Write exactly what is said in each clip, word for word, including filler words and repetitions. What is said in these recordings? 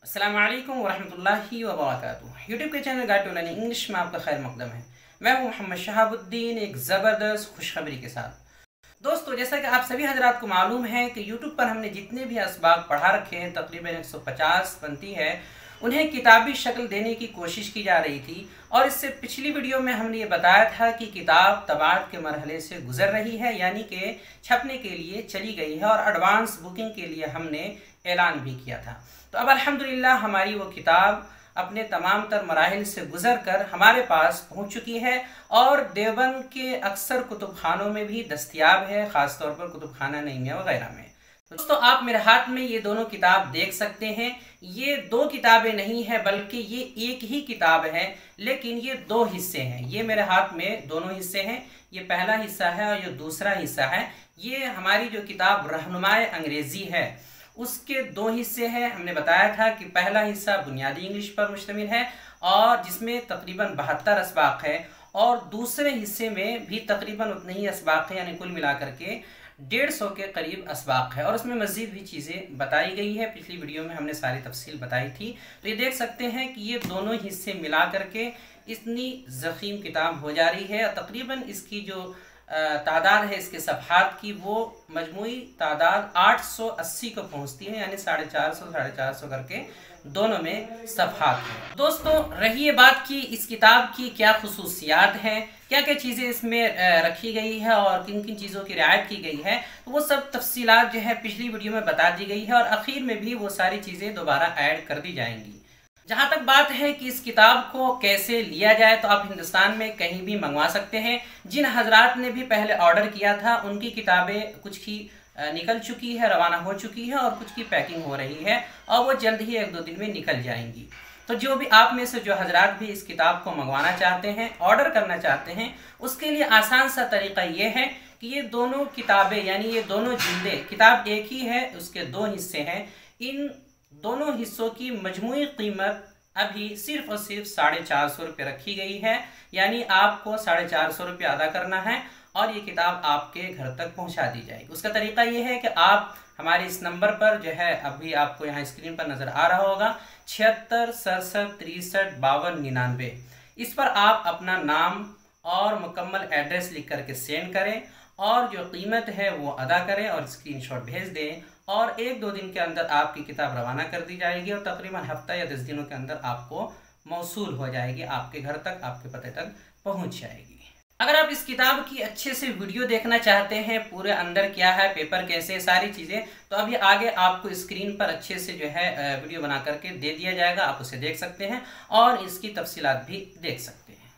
अस्सलामु अलैकुम वरहमतुल्लाहि वबरकातुहू। यूट्यूब के channel guide to learning English में आपका खैर मकदम है। मैं हूं मोहम्मद शहाबुद्दीन, एक ज़बरदस्त खुशखबरी के साथ। दोस्तों, जैसा कि आप सभी हजरात को मालूम है कि यूट्यूब पर हमने जितने भी असबाब पढ़ा रखे हैं, तकरीबन एक सौ पचास बनती है, उन्हें किताबी शक्ल देने की कोशिश की जा रही थी। और इससे पिछली वीडियो में हमने ये बताया था कि किताब तबाअत के मरहले से गुजर रही है, यानी कि छपने के लिए चली गई है, और एडवांस बुकिंग के लिए हमने ऐलान भी किया था। तो अब अल्हम्दुलिल्लाह हमारी वो किताब अपने तमाम तर मराहिल से गुजर कर हमारे पास पहुंच चुकी है और देवबंद के अक्सर कुतुबखानों में भी दस्तयाब है, ख़ास तौर पर कुतुबखाना नईमिया वगैरह में। दोस्तों, आप मेरे हाथ में ये दोनों किताब देख सकते हैं। ये दो किताबें नहीं है, बल्कि ये एक ही किताब है, लेकिन ये दो हिस्से हैं। ये मेरे हाथ में दोनों हिस्से हैं। ये पहला हिस्सा है और ये दूसरा हिस्सा है। ये हमारी जो किताब रहनुमाए अंग्रेज़ी है उसके दो हिस्से हैं। हमने बताया था कि पहला हिस्सा बुनियादी इंग्लिश पर मुश्तमिल है और जिसमें तकरीबन बहत्तर असबाक है, और दूसरे हिस्से में भी तकरीबन उतने ही असबाक है, यानी कुल मिलाकर के डेढ़ सौ के करीब असबाक है, और उसमें मज़ीद भी चीज़ें बताई गई है। पिछली वीडियो में हमने सारी तफसील बताई थी। तो ये देख सकते हैं कि ये दोनों हिस्से मिला करके इतनी ज़ख़ीम किताब हो जा रही है। और तकरीबन इसकी जो तादाद है इसके सफ़हात की, वो मजमूई तादाद आठ सौ अस्सी को पहुंचती है, यानी साढ़े चार सौ साढ़े चार सौ करके दोनों में सफ़हात हैं। दोस्तों, रही ये बात कि इस किताब की क्या खुसूसियात हैं, क्या क्या चीज़ें इसमें रखी गई है और किन किन चीज़ों की रियायत की गई है, तो वो सब तफसीलात जो है पिछली वीडियो में बता दी गई है, और आखिर में भी वो सारी चीज़ें दोबारा ऐड कर दी जाएंगी। जहाँ तक बात है कि इस किताब को कैसे लिया जाए, तो आप हिंदुस्तान में कहीं भी मंगवा सकते हैं। जिन हजरात ने भी पहले ऑर्डर किया था उनकी किताबें कुछ की निकल चुकी है, रवाना हो चुकी है, और कुछ की पैकिंग हो रही है, और वो जल्द ही एक दो दिन में निकल जाएंगी। तो जो भी आप में से जो हजरात भी इस किताब को मंगवाना चाहते हैं, ऑर्डर करना चाहते हैं, उसके लिए आसान सा तरीका ये है कि ये दोनों किताबें, यानी ये दोनों जिल्दें, किताब एक ही है, उसके दो हिस्से हैं, इन दोनों हिस्सों की मजमूई कीमत अभी सिर्फ और सिर्फ साढ़े चार सौ रुपये रखी गई है। यानी आपको साढ़े चार सौ रुपये अदा करना है और ये किताब आपके घर तक पहुंचा दी जाएगी। उसका तरीका ये है कि आप हमारे इस नंबर पर, जो है अभी आपको यहाँ स्क्रीन पर नज़र आ रहा होगा, छिहत्तर सड़सठ तिरसठ बावन निन्यानवे, इस पर आप अपना नाम और मुकम्मल एड्रेस लिख करके सेंड करें, और जो कीमत है वो अदा करें और स्क्रीनशॉट भेज दें, और एक दो दिन के अंदर आपकी किताब रवाना कर दी जाएगी, और तकरीबन हफ्ता या दस दिनों के अंदर आपको मौसूल हो जाएगी, आपके घर तक, आपके पते तक पहुंच जाएगी। अगर आप इस किताब की अच्छे से वीडियो देखना चाहते हैं, पूरे अंदर क्या है, पेपर कैसे, सारी चीज़ें, तो अभी आगे आपको स्क्रीन पर अच्छे से जो है वीडियो बना करके दे दिया जाएगा। आप उसे देख सकते हैं और इसकी तफसीलात भी देख सकते हैं।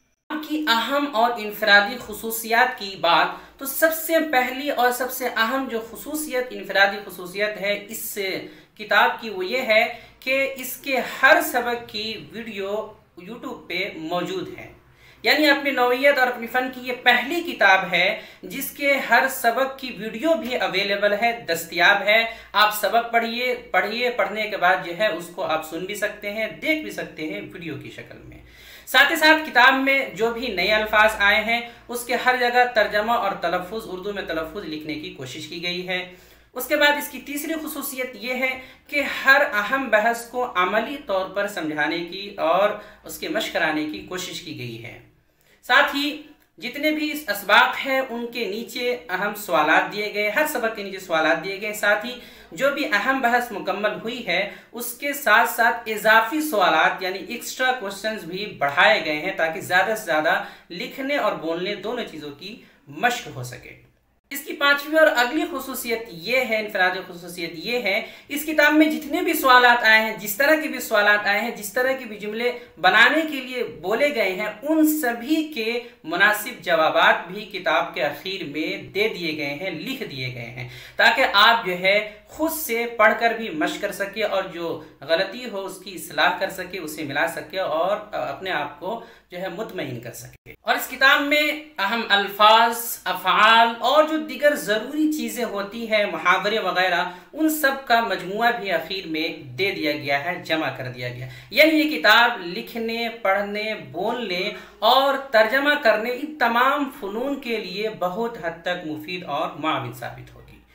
की अहम और इनफरादी खुसूसियात की बात, तो सबसे पहली और सबसे अहम जो खुसूसियत, इनफरादी खुसूसियत है इस किताब की, वो ये है कि इसके हर सबक की वीडियो यूट्यूब पे मौजूद है। यानी अपनी नौइयत और अपनी फ़न की ये पहली किताब है जिसके हर सबक की वीडियो भी अवेलेबल है, दस्तयाब है। आप सबक पढ़िए पढ़िए पढ़ने के बाद जो है उसको आप सुन भी सकते हैं, देख भी सकते हैं वीडियो की शक्ल में। साथ ही साथ किताब में जो भी नए अल्फाज आए हैं उसके हर जगह तर्जमा और तलफ़ुज़, उर्दू में तलफ़ुज़ लिखने की कोशिश की गई है। उसके बाद इसकी तीसरी खुसूसियत ये है कि हर अहम बहस को अमली तौर पर समझाने की और उसके मश्क कराने की कोशिश की गई है। साथ ही जितने भी असबाक हैं उनके नीचे अहम सवालात दिए गए, हर सबक के नीचे सवालात दिए गए। साथ ही जो भी अहम बहस मुकम्मल हुई है उसके साथ साथ इजाफी सवालात, यानी एक्स्ट्रा क्वेश्चंस भी बढ़ाए गए हैं, ताकि ज़्यादा से ज़्यादा लिखने और बोलने दोनों चीज़ों की मश्क हो सके। इसकी पांचवी और अगली खुसूसियत ये है, इनफरादी खुसूसियत ये है, इस किताब में जितने भी सवालात आए हैं, जिस तरह के भी सवालात आए हैं, जिस तरह के भी जुमले बनाने के लिए बोले गए हैं, उन सभी के मुनासिब जवाबात भी किताब के आखिर में दे दिए गए हैं, लिख दिए गए हैं, ताकि आप जो है खुद से पढ़कर भी मश्क कर सके और जो गलती हो उसकी इस्लाह कर सके, उसे मिला सके और अपने आप को जो है मुतमईन कर सके। और इस किताब में अहम अल्फाज, अफ़आल और जो दीगर ज़रूरी चीज़ें होती है, मुहावरे वगैरह, उन सब का मजमुआ भी आखिर में दे दिया गया है, जमा कर दिया गया। यानी ये किताब लिखने, पढ़ने, बोलने और तर्जमा करने, इन तमाम फ़नून के लिए बहुत हद तक मुफीद और मुआविन साबित होगी।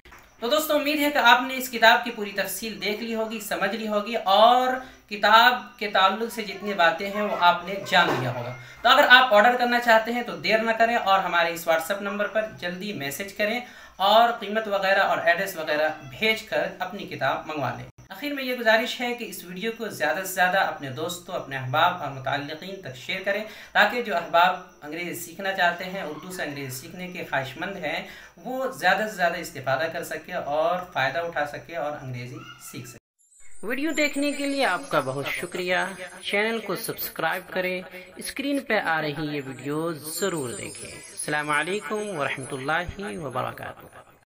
तो दोस्तों उम्मीद है कि आपने इस किताब की पूरी तफसील देख ली होगी, समझ ली होगी और किताब के ताल्लुक से जितनी बातें हैं वो आपने जान लिया होगा। तो अगर आप ऑर्डर करना चाहते हैं तो देर ना करें और हमारे इस व्हाट्सएप नंबर पर जल्दी मैसेज करें और कीमत वगैरह और एड्रेस वगैरह भेज कर अपनी किताब मंगवा लें। आखिर में ये गुजारिश है कि इस वीडियो को ज़्यादा से ज़्यादा अपने दोस्तों, अपने अहबाब और मुतल्लिक़ीन तक शेयर करें ताकि जो अहबाब अंग्रेज़ी सीखना चाहते हैं, उर्दू से अंग्रेज़ी सीखने के ख्वाहिशमंद हैं, वो ज़्यादा से ज़्यादा इस्तिफ़ादा कर सके और फ़ायदा उठा सके और अंग्रेज़ी सीख सके। वीडियो देखने के लिए आपका बहुत शुक्रिया। चैनल को सब्सक्राइब करें, स्क्रीन पर आ रही ये वीडियो ज़रूर देखें। अस्सलामु अलैकुम व रहमतुल्लाहि व बरकातुहू।